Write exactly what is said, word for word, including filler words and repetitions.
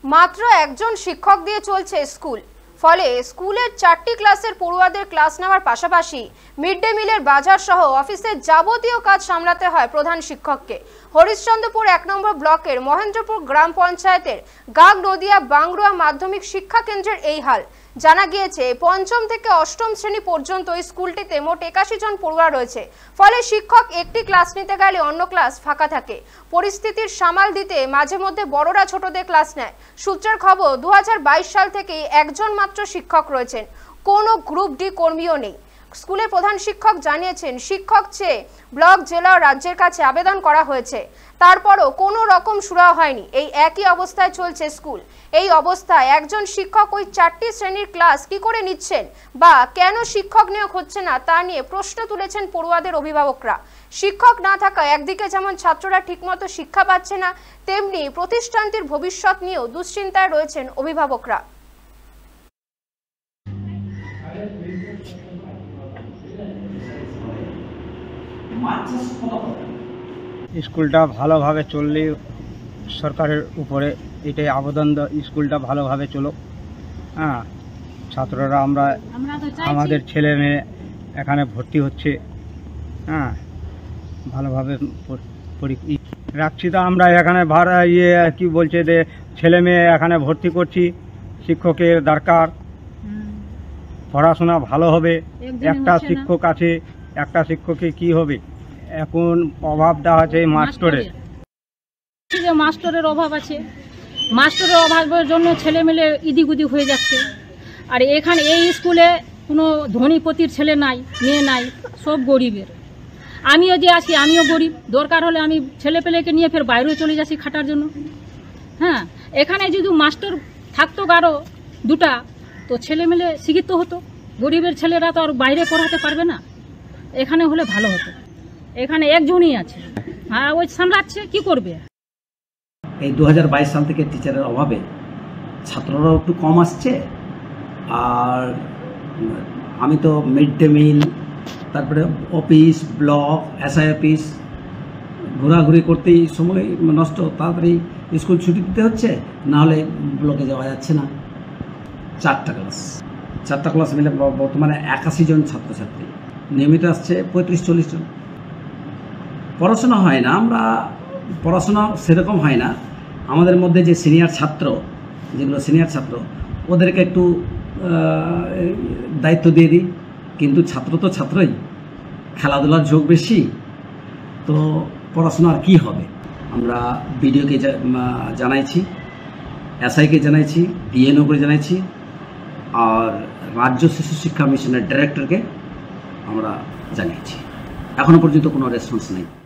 মাত্র একজন শিক্ষক দিয়ে চলছে স্কুল। ফলে স্কুলের চারটি ক্লাসের পড়ুয়াদের ক্লাস নেওয়ার পাশাপাশি মিড ডে মিলের বাজার সহ অফিসের যাবতীয় কাজ সামলাতে হয় প্রধান শিক্ষককে। হরিশ্চন্দ্রপুর এক নম্বর ব্লকের মহেন্দ্রপুর গ্রাম পঞ্চায়েতের গাগ নদিয়া বাংরুয়া মাধ্যমিক শিক্ষা কেন্দ্রের এই হাল। জানা গিয়েছে পঞ্চম থেকে অষ্টম শ্রেণী পর্যন্ত স্কুলটিতে মোট একাশি জন পড়ুয়া রয়েছে। ফলে শিক্ষক একটি ক্লাস নিতে গেলে অন্য ক্লাস ফাঁকা থাকে। পরিস্থিতির সামাল দিতে মাঝে মধ্যে বড়রা ছোটদের ক্লাস নেয়। সূত্রের খবর, দু হাজার বাইশ সাল থেকে একজন মাত্র শিক্ষক রয়েছেন, কোনো গ্রুপ ডি কর্মীও নেই। স্কুলের প্রধান শিক্ষক জানিয়েছেন, শিক্ষক চেয়ে ব্লক, জেলা ও রাজ্যের কাছে আবেদন করা হয়েছে, তারপরও কোনো রকম সুরাহা হয়নি। এই একই অবস্থায় চলছে স্কুল। এই অবস্থায় একজন শিক্ষক ওই চারটি শ্রেণীর ক্লাস কি করে নিচ্ছেন বা কেন শিক্ষক নিয়োগ হচ্ছে না তা নিয়ে প্রশ্ন তুলেছেন পড়ুয়াদের অভিভাবকরা। শিক্ষক না থাকায় একদিকে যেমন ছাত্ররা ঠিকমতো শিক্ষা পাচ্ছে না, তেমনি প্রতিষ্ঠানটির ভবিষ্যৎ নিয়েও দুশ্চিন্তায় রয়েছেন অভিভাবকরা। স্কুলটা ভালোভাবে চললে সরকারের উপরে এটাই আবেদন, স্কুলটা ভালোভাবে চলো। হ্যাঁ, ছাত্ররা আমরা আমাদের ছেলে মেয়ে এখানে ভর্তি হচ্ছে, হ্যাঁ ভালোভাবে রাখছি। তো আমরা এখানে ভাড়া ইয়ে কি বলছে যে ছেলে মেয়ে এখানে ভর্তি করছি, শিক্ষকের দরকার, পড়াশোনা ভালো হবে। একটা শিক্ষক আছে, একটা শিক্ষকে কি হবে, এখন অভাবটা আছে মাস্টারের। যে মাস্টারের অভাব আছে, মাস্টারের অভাবের জন্য ছেলে মেলে ইদিগুদি হয়ে যাচ্ছে। আর এখানে এই স্কুলে কোনো ধনীপতির ছেলে নাই, মেয়ে নাই, সব গরিবের। আমিও যে আছি আমিও গরিব, দরকার হলে আমি ছেলে পেলেকে নিয়ে ফের বাইরেও চলে যাচ্ছি খাটার জন্য। হ্যাঁ, এখানে যদি মাস্টার থাকতো কারো দুটা, তো ছেলে মেলে শিক্ষিত হতো। গরিবের ছেলেরা তো আর বাইরে পড়াতে পারবে না, এখানে হলে ভালো হতো। এখানে একজনই আছে, হ্যাঁ ওই সামলাচ্ছে, কি করবে। এই দু হাজার বাইশ সাল থেকে টিচারের অভাবে ছাত্ররাও একটু কম আসছে। আর আমি তো মিড ডে মিল, তারপরে অফিস, ব্লক, এসআই অফিস ঘোরাঘুরি করতেই সময় নষ্ট। তাড়াতাড়ি স্কুল ছুটি দিতে হচ্ছে, নাহলে ব্লকে যাওয়া যাচ্ছে না। চারটা ক্লাস চারটা ক্লাস মিলে বর্তমানে একাশি জন ছাত্রছাত্রী, নিয়মিত আসছে পঁয়ত্রিশ চল্লিশ জন। পড়াশোনা হয় না, আমরা পড়াশোনা সেরকম হয় না। আমাদের মধ্যে যে সিনিয়র ছাত্র, যেগুলো সিনিয়র ছাত্র, ওদেরকে একটু দায়িত্ব দিয়ে দিই। কিন্তু ছাত্র তো ছাত্রই, খেলাধুলার ঝোঁক বেশি, তো পড়াশোনা আর কী হবে। আমরা বিডিওকে জানাইছি, এসআইকে জানাইছি, ডিএনওকে জানাইছি, আর রাজ্য শিশু শিক্ষা মিশনের ডাইরেক্টরকে আমরা জানিয়েছি। এখনো পর্যন্ত কোনো রেসপন্স নেই।